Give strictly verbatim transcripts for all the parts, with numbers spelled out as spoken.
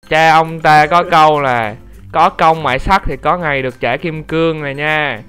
Cha ông ta có câu là có công mài sắt thì có ngày được trả kim cương này nha.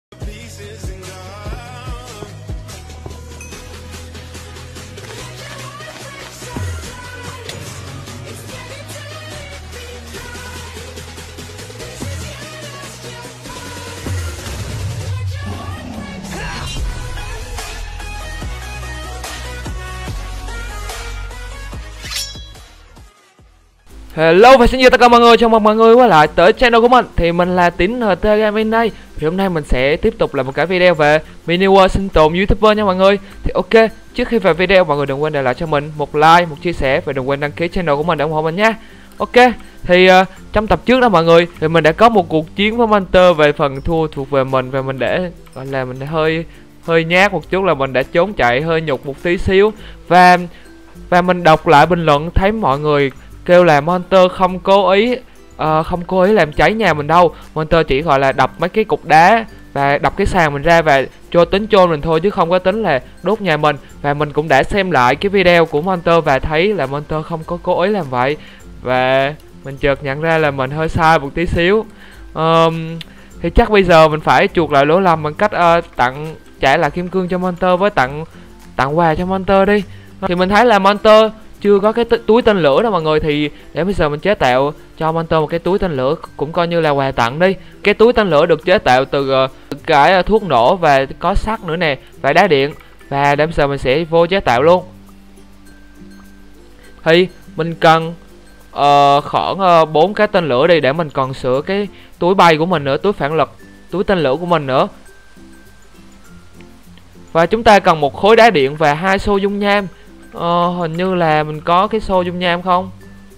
Hello và xin chào tất cả mọi người, chào mừng mọi người quay lại tới channel của mình. Thì mình là Tín en tê Gaming đây. Thì hôm nay mình sẽ tiếp tục làm một cái video về mini world sinh tồn YouTuber nha mọi người. Thì ok, trước khi vào video mọi người đừng quên để lại cho mình một like, một chia sẻ và đừng quên đăng ký channel của mình để ủng hộ mình nha. Ok, thì uh, trong tập trước đó mọi người, thì mình đã có một cuộc chiến với Monster về phần thua thuộc về mình. Và mình để gọi là mình đã hơi hơi nhát một chút, là mình đã trốn chạy hơi nhục một tí xíu. Và và mình đọc lại bình luận thấy mọi người kêu là Monster không cố ý uh, không cố ý làm cháy nhà mình đâu. Monster chỉ gọi là đập mấy cái cục đá và đập cái sàn mình ra và cho tính chôn mình thôi, chứ không có tính là đốt nhà mình. Và mình cũng đã xem lại cái video của Monster và thấy là Monster không có cố ý làm vậy. Và mình chợt nhận ra là mình hơi sai một tí xíu. um, Thì chắc bây giờ mình phải chuộc lại lỗi lầm bằng cách uh, tặng trả lại kim cương cho Monster với tặng tặng quà cho Monster đi. Thì mình thấy là Monster chưa có cái túi tên lửa đó mọi người, thì để bây giờ mình chế tạo cho Monster một cái túi tên lửa cũng coi như là quà tặng đi. Cái túi tên lửa được chế tạo từ uh, cái uh, thuốc nổ và có sắt nữa nè và đá điện. Và để bây giờ mình sẽ vô chế tạo luôn. Thì mình cần uh, khoảng bốn uh, cái tên lửa đi, để mình còn sửa cái túi bay của mình nữa, túi phản lực, túi tên lửa của mình nữa. Và chúng ta cần một khối đá điện và hai xô dung nham. Ờ, hình như là mình có cái xô dung nham không?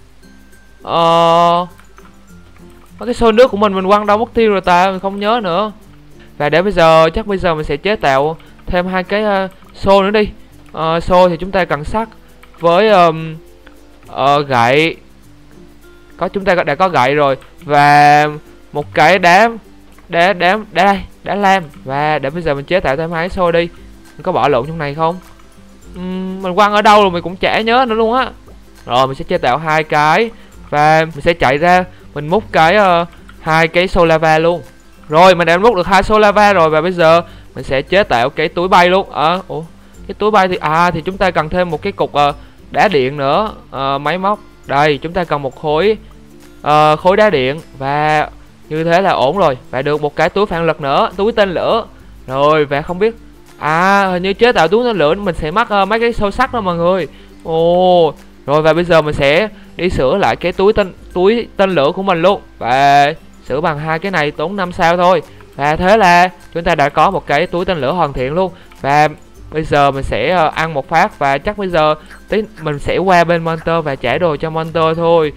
Ờ, cái xô nước của mình mình quăng đâu mất tiêu rồi ta, mình không nhớ nữa. Và để bây giờ chắc bây giờ mình sẽ chế tạo thêm hai cái uh, xô nữa đi. uh, Xô thì chúng ta cần sắt với um, uh, gậy. Có, chúng ta đã có gậy rồi. Và một cái đá đá đá đá đây, đá lam. Và để bây giờ mình chế tạo thêm hai cái xô đi. Mình có bỏ lộn trong này không? Uhm, mình quăng ở đâu rồi mình cũng chả nhớ nữa luôn á. Rồi mình sẽ chế tạo hai cái và mình sẽ chạy ra mình múc cái uh, hai cái xô lava luôn. Rồi mình đã múc được hai xô lava rồi. Và bây giờ mình sẽ chế tạo cái túi bay luôn. Ờ, à, ủa cái túi bay thì à thì chúng ta cần thêm một cái cục uh, đá điện nữa. uh, Máy móc đây, chúng ta cần một khối uh, khối đá điện. Và như thế là ổn rồi. Và được một cái túi phản lực nữa, túi tên lửa. Rồi và không biết à hình như chế tạo túi tên lửa mình sẽ mắc uh, mấy cái xô sắt đó mọi người. Ồ, rồi và bây giờ mình sẽ đi sửa lại cái túi tên túi tên lửa của mình luôn. Và sửa bằng hai cái này tốn năm sao thôi. Và thế là chúng ta đã có một cái túi tên lửa hoàn thiện luôn. Và bây giờ mình sẽ uh, ăn một phát. Và chắc bây giờ tí mình sẽ qua bên Monster và trả đồ cho Monster thôi.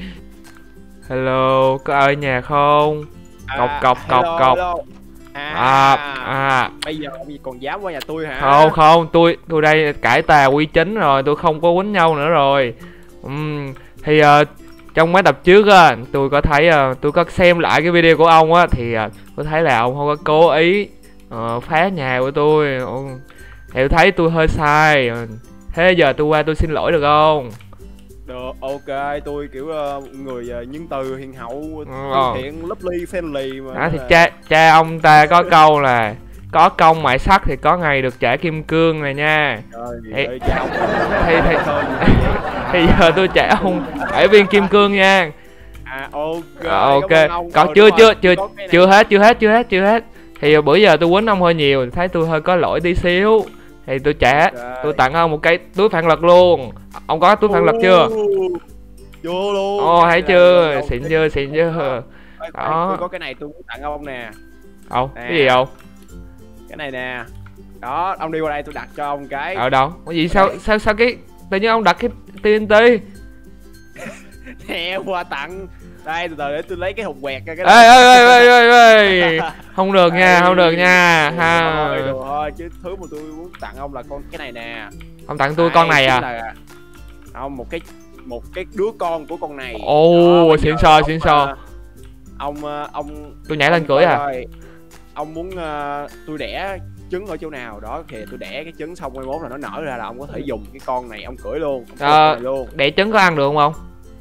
Hello, có ai ở nhà không? Cọc À, cọc cọc hello, cọc hello. À, à, à bây giờ ông còn dám qua nhà tôi hả? Không không, tôi tôi đây cải tà quy chính rồi, tôi không có quýnh nhau nữa rồi. uhm, Thì uh, trong mấy tập trước á, tôi có thấy uh, tôi có xem lại cái video của ông á, thì uh, tôi thấy là ông không có cố ý uh, phá nhà của tôi. uh, Thì tôi thấy tôi hơi sai. uh, Thế giờ tôi qua tôi xin lỗi được không? Được, ok, tôi kiểu uh, người uh, nhân từ, hiền hậu, ờ. thân thiện, lovely, friendly mà. Đó, thì cha cha ông ta có câu là có công mài sắt thì có ngày được trả kim cương này nha. Trời thì, ơi, cha ông thì, thì, thì giờ tôi trả ông bảy viên kim cương nha. À ok. À, ok. Còn chưa chưa chưa chưa hết chưa hết chưa hết chưa hết. Thì bữa giờ tôi quýnh ông hơi nhiều, thấy tôi hơi có lỗi tí xíu. Thì tôi trả, okay. Tôi tặng ông một cái túi phản lực luôn. Ông có túi phản lực chưa? Vô luôn. Ồ, thấy chưa? Xịn chưa? Xịn chưa? Đó. Tôi có cái này tôi muốn tặng ông nè. Ồ, cái gì không? Cái này nè. Đó, ông đi qua đây tôi đặt cho ông cái. Ở đâu? Cái gì sao sao sao cái tự nhiên ông đặt cái tê en tê? Nè, quà tặng. Đây, từ từ để tôi lấy cái hộp quẹt ra cái. Ê ê ê ê ê. Không được nha, không được nha. Ha. Thôi, được thôi, chứ thứ mà tôi muốn tặng ông là con cái này nè. Ông tặng tôi con này à? Là... Không, một cái một cái đứa con của con này. Ồ, xịn sò xịn sò. Ông ông tôi nhảy lên cưỡi à? Ơi, ông muốn uh, tôi đẻ trứng ở chỗ nào đó thì tôi đẻ cái trứng xong mai mốt là nó nở ra là ông có thể dùng cái con này ông cưỡi luôn, ông à, này luôn. Đẻ trứng có ăn được không?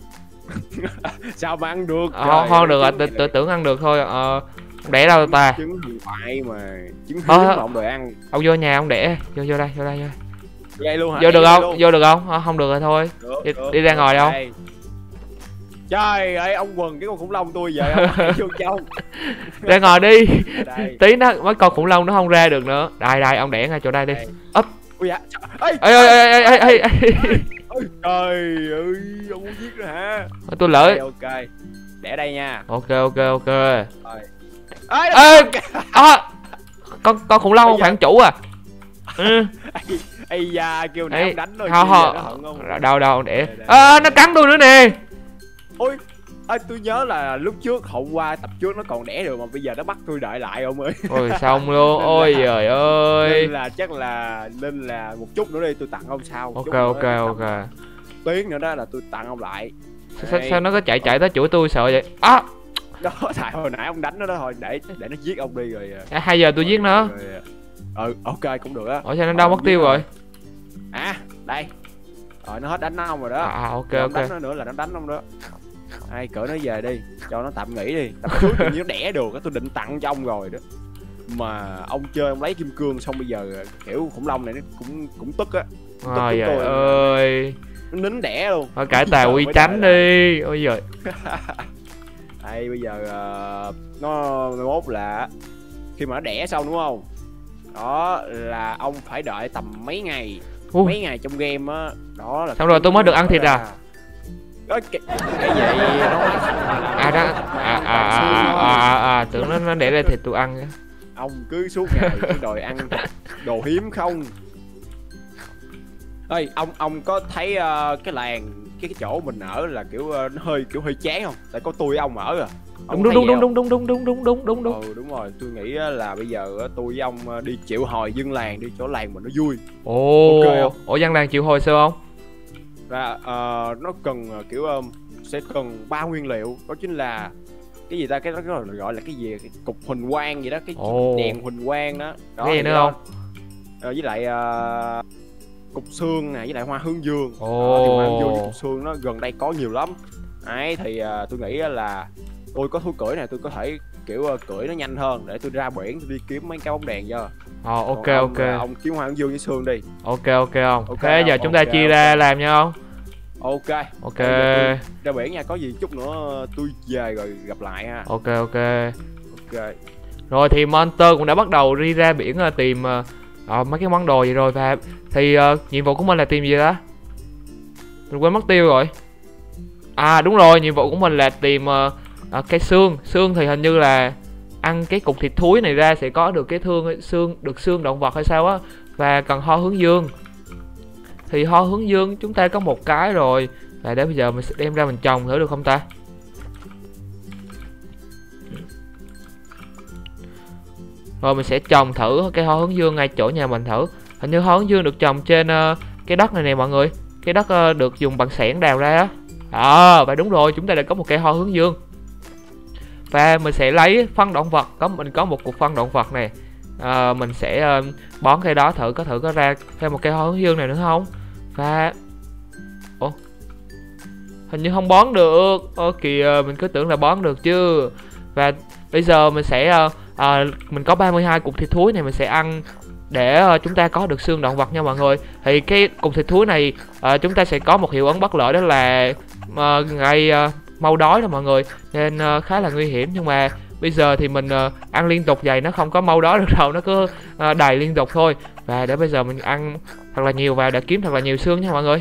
Sao mà ăn được? Không, không được rồi, tôi tưởng ăn được thôi. Ờ, ông đẻ đâu ta? Trứng huyền thoại mà, trứng hiếm Ờ, mà ông đòi ăn. ông vô nhà ông đẻ, vô vô đây, vô đây, vô đây. Đây luôn hả? Vô được Đây không? luôn. Vô được không? Ờ, không được rồi thôi. Được, Đi, được, đi ra được, ngoài đâu? đây. Trời ơi, ông quần cái con khủng long tôi giờ ông phải vô trong. Ra ngoài đi. Đây. Tí nó mấy con khủng long nó không ra được nữa. Đây đây, ông đẻ ngay chỗ đây đi. Đây. Ấp. Ui dạ. Ê, Ê ê ê ê ê ê. ôi trời ơi, ông muốn giết nữa hả? Tôi lỡ. Ok, để đây nha. Ok ok ok. Rồi. Ê, Ê, à, con con khủng long không phải chủ à? Ừ. Ây da, kêu nãy ông đánh rồi. Không không không. Đâu đâu để. À, nó cắn tôi nữa nè. Ôi, ơi tôi nhớ là lúc trước hôm qua tập trước nó còn đẻ được mà bây giờ nó bắt tôi đợi lại ông ơi. Ôi xong luôn. Ôi trời ơi. Nên là chắc là nên là một chút nữa đi tôi tặng ông sau. Ok ok ok. Tiếng nữa đó là tôi tặng ông lại. Sao, sao nó có chạy chạy tới chuỗi tôi sợ vậy? À. Đó, tại hồi nãy ông đánh nó đó thôi, để để nó giết ông đi rồi. À, hai giờ tôi giết nó. Rồi, ừ ok cũng được á. Ủa sao nó đâu mất tiêu rồi? À đây. Rồi nó hết đánh ông rồi đó. À ok Giờ ok. đánh nó nữa là nó đánh ông đó. Ai cỡ nó về đi, cho nó tạm nghỉ đi. Tập trước tự nhiên nó đẻ được, tôi định tặng cho ông rồi đó. Mà ông chơi ông lấy kim cương xong bây giờ kiểu khủng long này nó cũng cũng tức á. Ôi trời ơi. Nó nín đẻ luôn. Thôi cải tà quy tránh đi. Ôi giời. Đây bây giờ uh, nó mai mốt là khi mà nó đẻ xong đúng không? Đó là ông phải đợi tầm mấy ngày. Ui. Mấy ngày trong game á. Đó là xong rồi tôi mới được ăn thịt à? Đó, cái, cái gì nó à đó à à à à, à, à tưởng nó nó để ra thịt tôi ăn. Ông cứ suốt ngày cứ đòi ăn đồ hiếm không. Ê ông ông có thấy uh, cái làng cái cái chỗ mình ở là kiểu uh, nó hơi kiểu hơi chán không? Tại có tôi ông ở à. Ông đúng đúng đúng đúng đúng đúng đúng đúng đúng đúng đúng. Ừ đúng rồi, tôi nghĩ là bây giờ tôi với ông đi triệu hồi dân làng đi, chỗ làng mình nó vui. Ồ. Okay, ủa dân làng triệu hồi sao không? Là uh, nó cần uh, kiểu um, sẽ cần ba nguyên liệu, đó chính là cái gì ta, cái đó gọi là cái gì, cái cục huỳnh quang gì đó, cái oh. đèn huỳnh quang đó. Đó cái gì nữa không? Uh, với lại uh, cục xương này, với lại hoa hướng dương. Oh. Đó, thì hoa hướng dương với cục xương nó gần đây có nhiều lắm. Ấy thì uh, tôi nghĩ là tôi có thú cưỡi này, tôi có thể kiểu uh, cưỡi nó nhanh hơn để tôi ra biển tôi đi kiếm mấy cái bóng đèn cho. Ồ oh, ok ông, ok. Uh, ông kiếm hoa hướng dương với xương đi. Ok ok không? Okay, thế giờ không? chúng ta okay, chia okay. ra làm nha không? Ok. Ok. Ra biển nha, có gì chút nữa tôi về rồi gặp lại ha. Ok ok. Ok. Rồi thì Monster cũng đã bắt đầu đi ra biển uh, tìm uh, mấy cái món đồ gì rồi, và thì uh, nhiệm vụ của mình là tìm gì đó? Mình quên mất tiêu rồi. À đúng rồi, nhiệm vụ của mình là tìm uh, uh, cái xương. Xương thì hình như là ăn cái cục thịt thúi này ra sẽ có được cái thương xương, được xương động vật hay sao á. Và cần hoa hướng dương. Thì hoa hướng dương chúng ta có một cái rồi. Và để bây giờ mình sẽ đem ra mình trồng thử được không ta? Rồi mình sẽ trồng thử cái hoa hướng dương ngay chỗ nhà mình thử. Hình như hoa hướng dương được trồng trên uh, cái đất này nè mọi người. Cái đất uh, được dùng bằng xẻng đào ra á. À và đúng rồi, chúng ta đã có một cây hoa hướng dương. Và mình sẽ lấy phân động vật, có mình có một cục phân động vật này. À, mình sẽ uh, bón cây đó thử, có thử có ra thêm một cây hoa hướng dương này nữa không? Và ủa, hình như không bón được. Ơ kìa, mình cứ tưởng là bón được chứ. Và bây giờ mình sẽ uh, uh, mình có ba mươi hai cục thịt thúi này, mình sẽ ăn để uh, chúng ta có được xương động vật nha mọi người. Thì cái cục thịt thúi này uh, chúng ta sẽ có một hiệu ứng bất lợi, đó là uh, gây uh, mau đói đó mọi người, nên uh, khá là nguy hiểm. Nhưng mà bây giờ thì mình uh, ăn liên tục vậy nó không có mau đói được đâu, nó cứ uh, đầy liên tục thôi. Và để bây giờ mình ăn thật là nhiều và để kiếm thật là nhiều xương nha mọi người.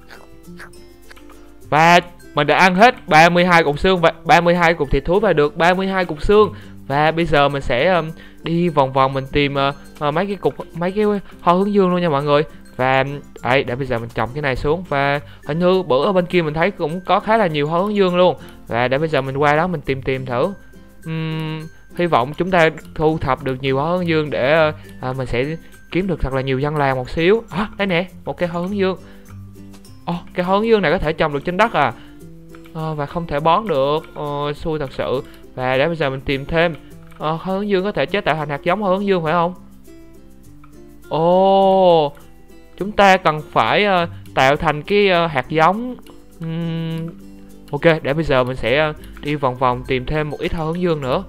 Và mình đã ăn hết ba mươi hai cục xương và ba mươi hai cục thịt thúi và được ba mươi hai cục xương. Và bây giờ mình sẽ um, đi vòng vòng mình tìm uh, uh, mấy cái cục mấy cái hoa hướng dương luôn nha mọi người. Và đấy, để bây giờ mình trồng cái này xuống. Và hình như bữa ở bên kia mình thấy cũng có khá là nhiều hoa hướng dương luôn. Và để bây giờ mình qua đó mình tìm tìm thử. uhm, Hy vọng chúng ta thu thập được nhiều hoa hướng dương để uh, mình sẽ kiếm được thật là nhiều dân làng một xíu. À đây nè, một cây hoa hướng dương. Ồ, oh, cái hoa hướng dương này có thể trồng được trên đất à? À và không thể bón được. Ờ, xui thật sự. Và để bây giờ mình tìm thêm. Ờ, hoa hướng dương có thể chế tạo thành hạt giống hoa hướng dương phải không? Ồ, oh, chúng ta cần phải uh, tạo thành cái uh, hạt giống. uhm, Ok, để bây giờ mình sẽ đi vòng vòng tìm thêm một ít hoa hướng dương nữa.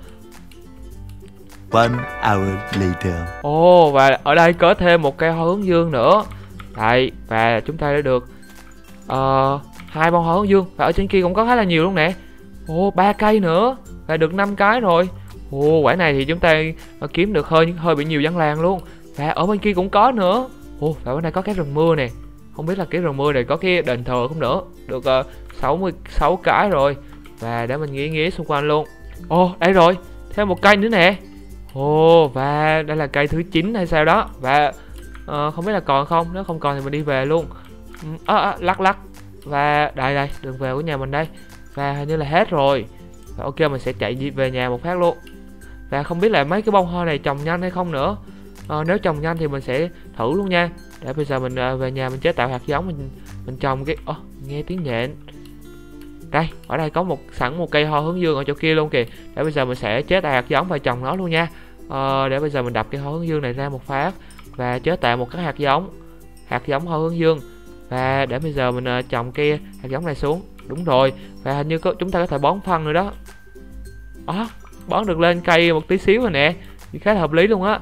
One hour later. Ồ, oh, và ở đây có thêm một cây hoa hướng dương nữa. Đây, và chúng ta đã được uh, hai bông hoa hướng dương. Và ở trên kia cũng có khá là nhiều luôn nè. Ồ, oh, ba cây nữa. Và được năm cái rồi. Ồ, oh, quả này thì chúng ta uh, kiếm được hơi hơi bị nhiều dân làng luôn. Và ở bên kia cũng có nữa. Ồ, oh, và bên này có cái rừng mưa nè. Không biết là cái rừng mưa này có cái đền thờ không nữa. Được uh, sáu mươi sáu cái rồi. Và để mình nghĩ nghĩ xung quanh luôn. Ồ, oh, đây rồi. Thêm một cây nữa nè. Ồ, oh, và đây là cây thứ chín hay sao đó. Và uh, không biết là còn không. Nếu không còn thì mình đi về luôn. à, à, Lắc lắc. Và đây đây, đường về của nhà mình đây. Và hình như là hết rồi. Và ok, mình sẽ chạy về nhà một phát luôn. Và không biết là mấy cái bông hoa này trồng nhanh hay không nữa. à, Nếu trồng nhanh thì mình sẽ thử luôn nha. Để bây giờ mình uh, về nhà mình chế tạo hạt giống. Mình mình trồng cái... Ồ, oh, nghe tiếng nhện. Đây, ở đây có một sẵn một cây hoa hướng dương ở chỗ kia luôn kìa. Để bây giờ mình sẽ chế tạo hạt giống và trồng nó luôn nha. Ờ, để bây giờ mình đập cây hoa hướng dương này ra một phát và chế tạo một cái hạt giống, hạt giống hoa hướng dương. Và để bây giờ mình uh, trồng cây hạt giống này xuống. Đúng rồi. Và hình như có, chúng ta có thể bón phân nữa đó. Đó, à, bón được lên cây một tí xíu rồi nè. Thì khá là hợp lý luôn á.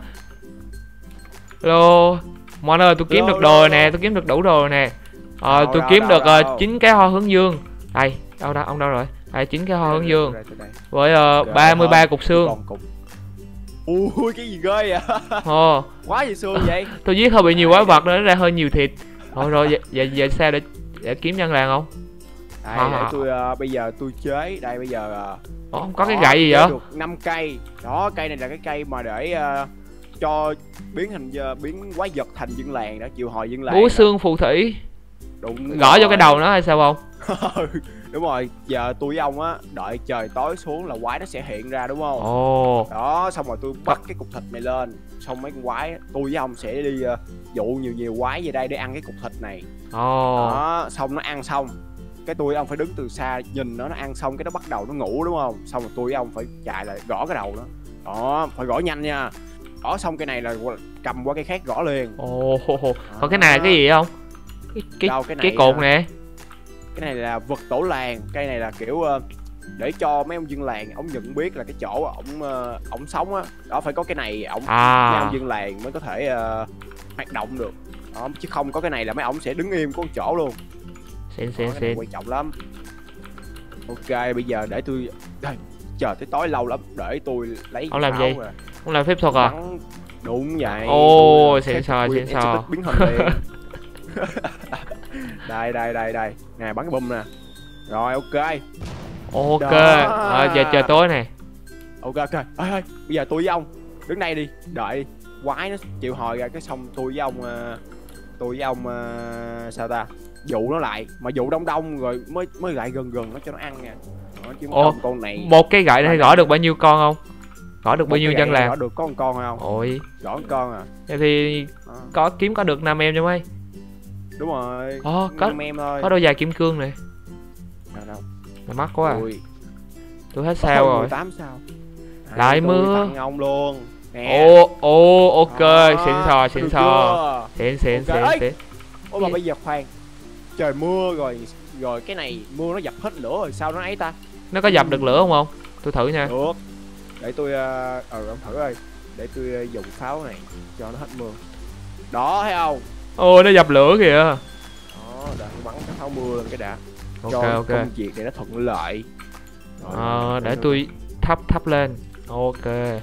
Hello Mon ơi, tôi kiếm hello, được đồ rồi nè, tôi kiếm được đủ đồ rồi nè. Ờ, đâu, tôi đâu, kiếm đâu, được uh, chín cái hoa hướng dương. Đây, đâu đâu, ông đâu rồi? Đây, chín cái hoa hướng dương với uh, ba mươi ba cục xương. Ui, cái gì ghê vậy? Ồ, quá gì xương vậy? Tôi giết hơi bị nhiều quái vật nữa, nó ra hơi nhiều thịt. Rồi rồi, vậy vậy, vậy sao để để kiếm dân làng không? Đây, à, để tôi uh, bây giờ tôi chế, đây bây giờ uh, Ồ, không có cái gậy gì vậy? Được năm cây. Đó, cây này là cái cây mà để uh, cho biến thành uh, biến quái vật thành dân làng đó, triệu hồi dân làng. Búa xương phù thủy. Đúng. Gõ vô cái đầu nó hay sao không? Đúng rồi, giờ tôi với ông á đợi trời tối xuống là quái nó sẽ hiện ra đúng không? Ồ. Đó, xong rồi tôi bắt cái cục thịt này lên, xong mấy con quái tôi với ông sẽ đi uh, dụ nhiều nhiều quái về đây để ăn cái cục thịt này. Ồ. Đó, xong nó ăn xong cái tôi với ông phải đứng từ xa nhìn nó nó ăn xong cái nó bắt đầu nó ngủ đúng không? Xong rồi tôi với ông phải chạy lại gõ cái đầu nó. Đó, phải gõ nhanh nha. Gõ xong cái này là cầm qua cây khác gõ liền. Ồ. Còn cái này là cái gì không? Cái cái, Đâu, cái, này, cái cột nè. Cái này là vật tổ làng, cây này là kiểu uh, để cho mấy ông dân làng ông nhận biết là cái chỗ ổng uh, ổng sống á, đó phải có cái này ổng à. Mấy ông dân làng mới có thể uh, hoạt động được. Đó, chứ không có cái này là mấy ông sẽ đứng im có một chỗ luôn. Xịn xịn xịn. Quan trọng lắm. Ok, bây giờ để tôi đây, chờ tới tối lâu lắm để tôi lấy. Ông làm gì? Rồi. Ông làm phép thuật à? Bắn... Đúng vậy. Ồ, xịn sò xịn sò. Biến hình liền. Đây đây đây đây nè, bắn cái bom nè. Rồi ok. Ok. À, giờ chờ tối nè. Ok ok. Ê, ê, bây giờ tôi với ông đứng đây đi, đợi đi. Quái nó chịu hồi ra cái xong tôi với ông uh, tôi với ông uh, sao ta dụ nó lại, mà dụ đông đông rồi mới mới lại gần gần nó cho nó ăn nha. Đó, chứ Ồ, con này một cái gậy này gõ được bao nhiêu con không? Gõ được bao nhiêu dân làng? Gõ được có một con không? Ôi, gõ một con à. Vậy thì à. có kiếm có được năm em cho mấy. Đúng rồi. Ồ, có em thôi. Có đôi giày kim cương này. Đâu đâu. Mà mắc quá à. Ui. Tôi hết sao rồi. mười tám sao. À, lại mưa. Ông luôn. Nè. Ồ, ồ, ok, à, xịn sò, xịn sò. Xịn xịn xịn xịn. Ôi mà bây giờ khoan. Trời mưa rồi, rồi cái này mưa nó dập hết lửa rồi sao nó ấy ta? Nó có dập được lửa không không? Tôi thử nha. Được. Để tôi ờ uh, ông thử ơi. Để tôi uh, dùng pháo này cho nó hết mưa. Đó thấy không? Ôi nó dập lửa kìa. Đó, để bắn cái pháo mưa lên cái đã. Ok cho ok. Công việc để nó thuận lợi. Ờ, để tôi thắp thắp lên. Ok.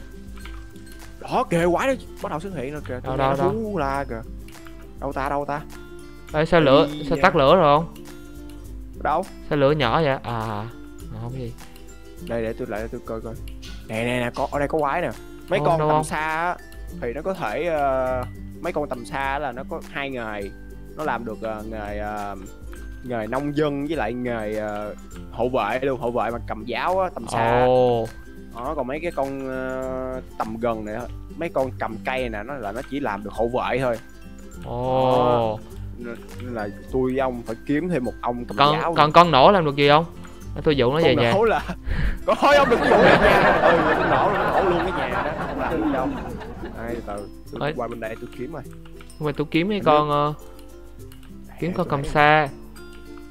Đó kìa, quái nó bắt đầu xuất hiện rồi kìa. Đâu đâu đâu. La kìa. Đâu ta đâu ta? Ê, sao lửa, sao tắt lửa rồi không? Đâu? Sao lửa nhỏ vậy? À, không gì. Đây để tôi lại để tôi coi coi. Nè nè nè, có ở đây có quái nè. Mấy oh, con tầm không? Xa á thì nó có thể uh, mấy con tầm xa là nó có hai nghề. Nó làm được uh, nghề uh, nghề nông dân với lại nghề uh, hộ vệ luôn, hộ vệ mà cầm giáo á, tầm xa. Oh. Đó, còn mấy cái con uh, tầm gần này, mấy con cầm cây nè, nó là nó chỉ làm được hộ vệ thôi. Ồ. Oh. Nên là tôi với ông phải kiếm thêm một ông cầm con, giáo. Còn con nổ làm được gì không? Tôi dụ nó về nhà. Con nổ là có thôi ông đừng có dụ về nhà. Ừ, con nổ nó nổ luôn cái nhà đó, không làm gì đâu. Đây từ từ tôi qua bên đây tôi kiếm rồi. Nhưng mà tôi kiếm cái con uh, kiếm con cầm xa.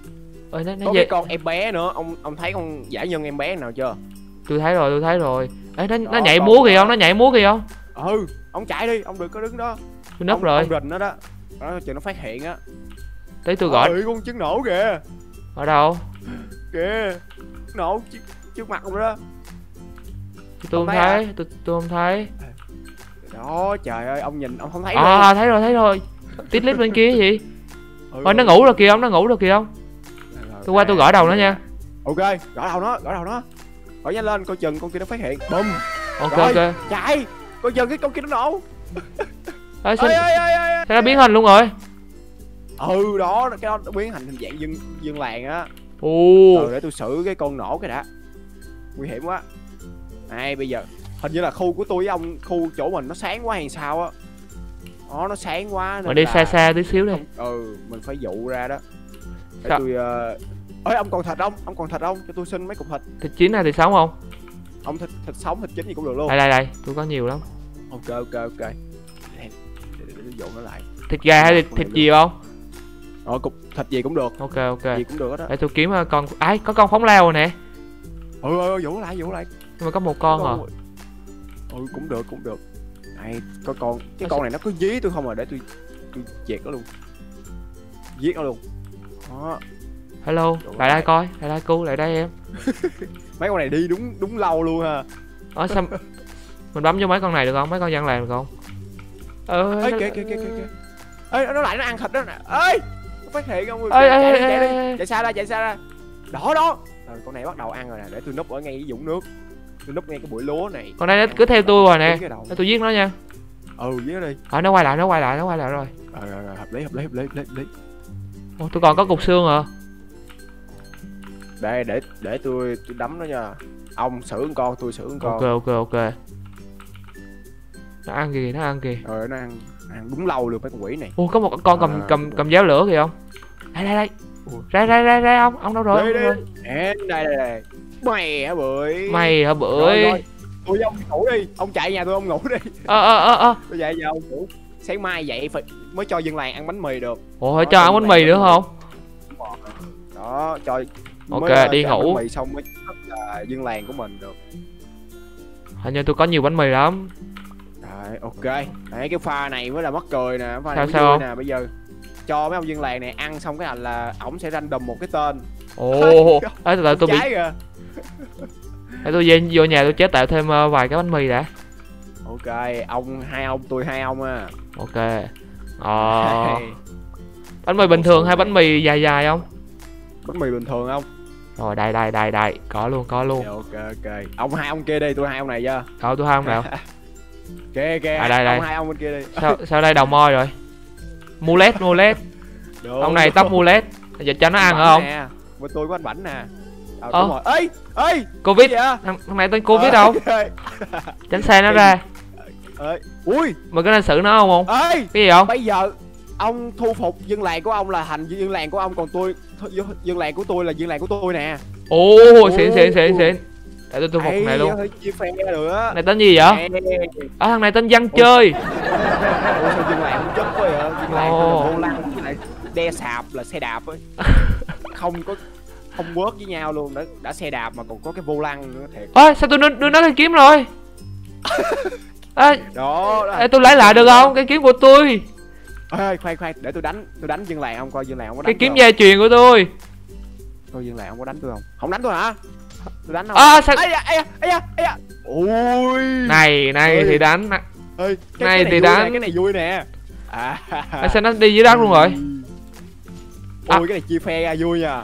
Ơi, nó, nó Có về... cái con em bé nữa, ông ông thấy con giả nhân em bé nào chưa? Tôi thấy rồi, tôi thấy rồi. Ê, nó, nó Đó, nhảy con múa kìa đó. không? Nó nhảy múa kìa không? Ừ, ông chạy đi, ông đừng có đứng đó. Tôi nấp ông, rồi. Ông rình nó đó. Đó, chừng nó phát hiện á. Tí tôi gọi. Ôi, con trứng nổ kìa. Ở đâu? Kìa. Nổ trước, trước mặt ông đó. Tôi không thấy thấy, tôi tôi không thấy. Đó, trời ơi, ông nhìn ông không thấy À, luôn. thấy rồi, thấy rồi. Tít lít bên kia gì? Ừ, Ôi, nó ngủ rồi kìa không? Nó ngủ rồi kìa không? Tôi qua tôi gõ đầu nó nha. Ok, gõ đầu nó, gõ đầu nó. Gõ nhanh lên, coi chừng con kia nó phát hiện. Bum. Ok, Rồi, ok. chạy. Coi chừng cái con kia nó nổ. Ê, sao, Ê, ê, ê, ê, ê. sao nó biến hình luôn rồi? Ừ, đó, cái đó nó biến thành hình dạng dân dân làng á. Ồ. Ừ, để tôi xử cái con nổ cái đã. Nguy hiểm quá. Này, bây giờ hình như là khu của tôi với ông, khu chỗ mình nó sáng quá hay sao á. Đó, nó sáng quá nên Mà đi là... xa xa tí xíu đi. Ừ, mình phải dụ ra đó. Để Sao? tôi uh... ơi, ông còn thịt không? Ông còn thịt không? Cho tôi xin mấy cục thịt. Thịt chín hay thịt sống không? Ông thịt thịt sống, thịt chín gì cũng được luôn. Đây đây đây, tôi có nhiều lắm. Ok ok ok. Để, để, để tôi dụ nó lại. Thịt gà hay thịt, thịt gì không? Ờ, cục thịt gì cũng được. Ok ok. Gì cũng được hết á. Để tôi kiếm uh, con ai có con phóng lao rồi nè. Ừ, ừ, dụ lại, dụ lại. Nhưng mà có một con à. Ừ, cũng được, cũng được. Này, có con, cái con này nó cứ dí tôi không à, để tôi tôi chẹt nó luôn. Giết nó luôn. Đó. Hello, lại đây coi, lại đây cu, lại đây em. Mấy con này đi đúng đúng lâu luôn ha. Ờ sao mình bấm vô mấy con này được không? Mấy con dân làng được không? Ờ. Ê, kìa kìa kìa kìa. Ê, nó lại nó ăn thịt đó nè. Ê, nó phát hiện không? Ê, Chạy ê, đi, ê, chạy đi. ê. Chạy xa ra, chạy xa ra. Đó đó. Rồi, con này bắt đầu ăn rồi nè, để tôi núp ở ngay cái vũng nước. Tôi núp ngay cái bụi lúa này. Con này nó cứ theo tôi rồi nè. Cái đầu. Để tôi giết nó nha. Ừ, giết nó đi. Ờ nó quay lại, nó quay lại, nó quay lại rồi. Rồi rồi rồi, hợp lý hợp lý hợp lý hợp lý. Hợp lý. Ồ, tôi còn có cục xương à. Để để để tôi tôi đấm nó nha. Ông xử con con, tôi xử con con. Ok ok ok. Nó ăn kìa, nó ăn kìa. Rồi nó ăn ăn đúng lâu luôn mấy con quỷ này. Ồ, có một con cầm À. cầm cầm giáo lửa kìa không? Đây đây đây. Ra ra ra ra ông, ông đâu rồi? Đây Ông đâu đây. rồi? Nè, đây đây đây. Mày hả bưởi. Mày hả Rồi, bưởi? rồi. Tôi với ông ngủ đi, ông chạy nhà tôi ông ngủ đi. Ờ ờ ờ ờ. Tôi dậy giờ ông ngủ. Sáng mai dậy phải mới cho dân làng ăn bánh mì được. Ủa phải Đó, cho ăn dân bánh làng mì nữa ăn không? Đó, cho Ok, mới, uh, đi cho ăn ngủ. bánh mì xong mới thức là dân làng của mình được. Hình như tôi có nhiều bánh mì lắm. Rồi, ok. Đấy, cái pha này mới là mắc cười nè, pha Sao, này mới sao vui không? nè. Bây giờ cho mấy ông dân làng này ăn xong cái hành là ổng sẽ random một cái tên. Ồ, ê từ từ tôi bị Trái kìa. để tôi về vô nhà tôi chế tạo thêm uh, vài cái bánh mì đã. Ok, ông hai ông tôi hai ông à. Ok. Ờ. Bánh mì bình thường hay bánh mì dài dài không? Bánh mì bình thường không? Rồi đây đây đây đây, có luôn có luôn. Ok ok. Ông hai ông kia đi, tôi hai ông này chưa? Đâu tôi không nào. Kìa kìa. À, đây, đây. Ông hai ông bên kia đi. Sao sao đây đầu môi rồi? Mulet mulet. Được, Ông này được. tóc mulet. Giờ cho nó ăn Bảnh hả không? nè. Bên tôi có anh Bảnh nè. Ờ, Ờ. đúng rồi. Ê, ê. Covid. Cái gì vậy? Thằng, thằng này tên Covid Ờ, đâu? ê, Tránh xe nó Cái ra. ê. Ui, Mình có nên xử nó không không? ê. Cái gì không? Bây giờ ông thu phục dân làng của ông là thành dân làng của ông, còn tôi th- dân làng của tôi là dân làng của tôi nè. Ồ, xịn xịn xịn xịn. Để tôi tôi phục Ê, này luôn. hơi chia phe được á. Này tên gì vậy? Ê. À, thằng này tên Văn Chơi. Ủa, sao dân làng không chất quá vậy? Dân làng tôi Ồ. là vô lăng với lại đe sạp là xe đạp ấy. Không có không quớt với nhau luôn, đã, đã xe đạp mà còn có cái vô lăng nữa thiệt. Ôi sao tôi đưa, đưa nó cái kiếm rồi? Ê, Đó, đó. ê, tôi lấy lại được không? Cái kiếm của tôi. Ê, khoan khoan, để tôi đánh, tôi đánh dân làng ông coi dân làng ông có đánh Cái tôi kiếm không? gia truyền của tôi. Coi dân làng ông có đánh tôi không? Không đánh tôi hả? Tôi đánh không? À sao? Ây da, ây da, ây da, ây da. Ôi. Này này Ê. thì đánh. Ê, cái, này cái thì vui đánh. nè, cái này vui nè. À. À, sao nó đi dưới đất luôn rồi? Ôi, À. cái này chia phe ra vui nha.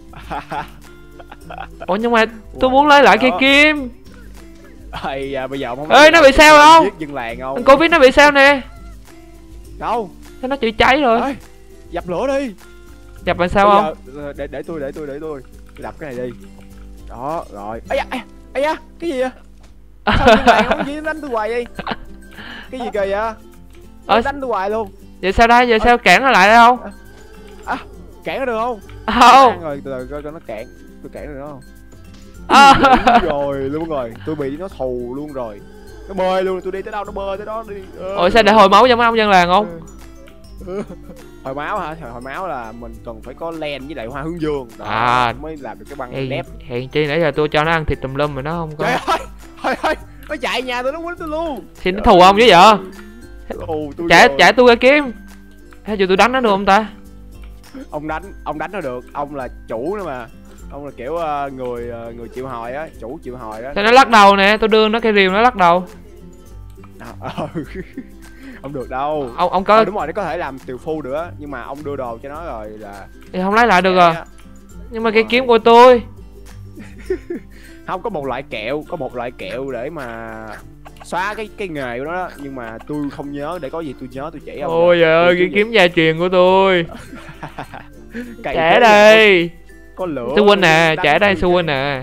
Ủa nhưng mà tôi muốn lấy lại cây Đó. kim. Ây da, bây giờ ông không Ê, nó bị sao không? Giết dân làng không? Thằng Covid nó bị sao nè? Đâu? Sao nó chữa cháy rồi? Ê, dập lửa đi. Dập làm sao Bây không? giờ, ờ, để để tôi để tôi để tôi tôi đập cái này đi. Đó rồi. Ây da, ây da, ây da, cái gì vậy? Sao dân làng không gì đánh tôi hoài vậy? Cái gì kỳ vậy? Ờ. Nó đánh tôi hoài luôn. Vậy sao đây? Vậy sao cản nó lại đây không? Cản nó được không? Không. Ăn rồi, từ từ coi coi nó cản. Tôi cản được nó không? À. Đúng rồi luôn rồi, tôi bị nó thù luôn rồi. Nó bơi luôn, tôi đi tới đâu nó bơi tới đó đi. Ờ. Ủa sao để hồi máu cho mấy ông dân làng không? Hồi máu hả? Hồi máu là mình cần phải có len với lại hoa hướng dương đó, À. mới làm được cái băng Hèn, đép. hèn chi nãy giờ tôi cho nó ăn thịt tùm lum mà nó không có. Trời ơi, thôi thôi, nó chạy nhà tôi, nó quýnh tôi luôn. Xin nó thù ông chứ vậy? Ồ, tôi Trả rồi. trả tôi ra kiếm. Hay giờ tôi đánh nó được không ta? Ông đánh, ông đánh nó được, ông là chủ nữa mà. Ông là kiểu uh, người uh, người chịu hồi á, chủ chịu hồi đó. Thế nó lắc đầu nè, tôi đưa nó cây rìu nó lắc đầu. À, ờ. Ông được đâu. Ông ông có Ờ, đúng rồi, nó có thể làm tiều phu được á, nhưng mà ông đưa đồ cho nó rồi là thì không lấy lại được Dạ, rồi. dạ. Nhưng mà Đúng cây rồi. kiếm của tôi. Không, có một loại kẹo, có một loại kẹo để mà xóa cái cái nghề của nó đó, nhưng mà tôi không nhớ, để có gì tôi nhớ tôi chỉ ông. Ôi trời ơi, cây kiếm gia truyền của tôi. Cày Trả thế đây. có lửa. Sư huynh nè, đánh trả đây tôi sư huynh nè.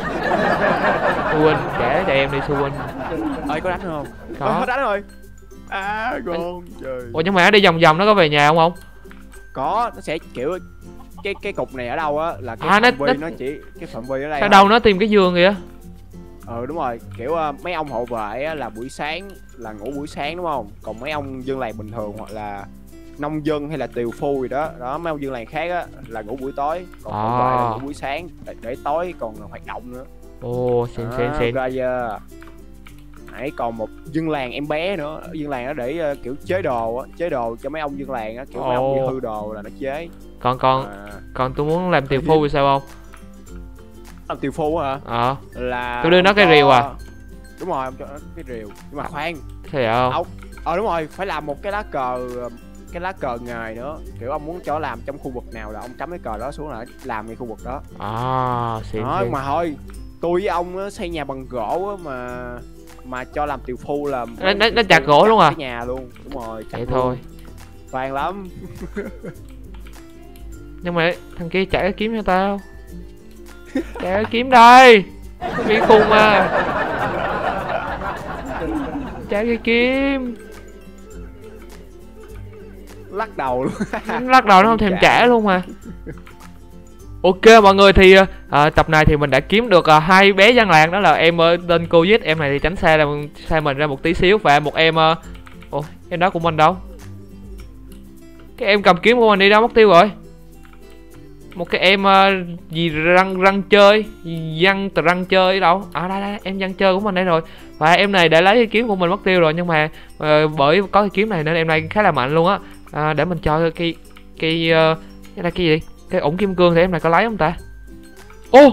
Sư huynh, trả cho em đi sư huynh. ơi có đánh không? Có. Ờ, đánh rồi. À ngon trời. Ủa nhưng mà nó đi vòng vòng nó có về nhà không không? Có, nó sẽ kiểu cái cái cục này ở đâu á là cái À, nó- phạm vi nó- nó chỉ cái phạm vi ở đây Sao thôi. đâu nó tìm cái giường kìa. Ừ đúng rồi, kiểu uh, mấy ông hộ vệ á, là buổi sáng là ngủ buổi sáng đúng không? Còn mấy ông dân làng bình thường hoặc là nông dân hay là tiều phu gì đó, đó mấy ông dân làng khác á là ngủ buổi tối, còn hộ vệ là À. ngủ buổi sáng để, để tối còn hoạt động nữa. Ồ, xịn xịn À, xịn. ra giờ. Hãy còn một dân làng em bé nữa, dân làng nó để uh, kiểu chế đồ á, chế đồ cho mấy ông dân làng á, kiểu mấy ông bị Ồ. hư đồ là nó chế. Còn còn À, còn tôi muốn làm tiều phu thì sao không? ông tiều phu hả? Ờ, Là Tôi đưa nó ông cái cho- rìu à? Đúng rồi, ông cho nó cái rìu. Nhưng mà khoan, sao vậy không? ông ờ đúng rồi, phải làm một cái lá cờ, cái lá cờ nghề nữa, kiểu ông muốn cho làm trong khu vực nào là ông cắm cái cờ đó xuống là làm cái khu vực đó. À, xịn Đó, xịn. mà thôi, tôi với ông á, xây nhà bằng gỗ á, mà mà cho làm tiều phu là Nó- nó- nó chặt gỗ luôn à? cái nhà luôn, đúng rồi, chặt Vậy luôn. thôi. Toàn lắm. Nhưng mà thằng kia trả cái kiếm cho tao. Trả cái kiếm đây. Bị khùng à. Trả cái kiếm. Lắc đầu luôn. Nó lắc đầu nó không thèm trả luôn mà. Ok mọi người thì à, tập này thì mình đã kiếm được à, hai bé dân làng, đó là em ở tên Covid, em này thì tránh xa ra xa mình ra một tí xíu, và một em uh... ủa em đó của mình đâu? Cái em cầm kiếm của mình đi đâu mất tiêu rồi? Một cái em uh, gì răng răng chơi, văn tờ răng chơi ở đâu? À đây đây, em văn chơi của mình đây rồi. Và em này đã lấy cái kiếm của mình mất tiêu rồi, nhưng mà uh, bởi có cái kiếm này nên em này khá là mạnh luôn á. À, để mình cho cái cái uh, cái là cái gì? Cái ủng kim cương thì em này có lấy không ta? Ô,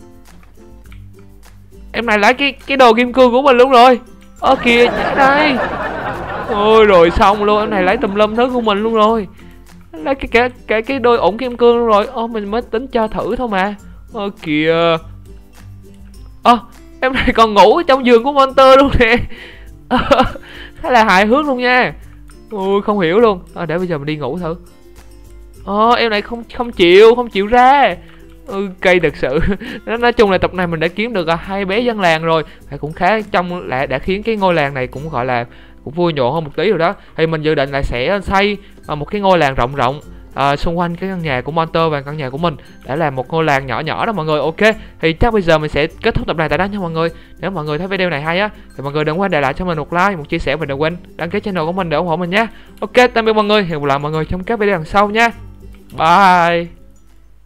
em này lấy cái cái đồ kim cương của mình luôn rồi. Ơ kìa, chạy đây. Ôi rồi xong luôn, em này lấy tùm lum thứ của mình luôn rồi. Lấy cái cái cái cái đôi ủng kim cương luôn rồi. Ô, mình mới tính cho thử thôi mà. Ơ kìa. Ơ, em này còn ngủ ở trong giường của Monster luôn nè. Khá là hài hước luôn nha. Ui không hiểu luôn. À, để bây giờ mình đi ngủ thử. Ờ, em này không không chịu, không chịu ra. Ừ, cây thật sự. Nói chung là tập này mình đã kiếm được à, hai bé dân làng rồi. Thì cũng khá trong lại đã khiến cái ngôi làng này cũng gọi là cũng vui nhộn hơn một tí rồi đó. Thì mình dự định là sẽ xây à, một cái ngôi làng rộng rộng à, xung quanh cái căn nhà của Monster và căn nhà của mình để làm một ngôi làng nhỏ nhỏ đó mọi người. Ok, thì chắc bây giờ mình sẽ kết thúc tập này tại đó nha mọi người. Nếu mọi người thấy video này hay á thì mọi người đừng quên để lại cho mình một like, một chia sẻ, và đừng quên đăng ký channel của mình để ủng hộ mình nhé. Ok, tạm biệt mọi người, hẹn gặp lại mọi người trong các video lần sau nha. Bye.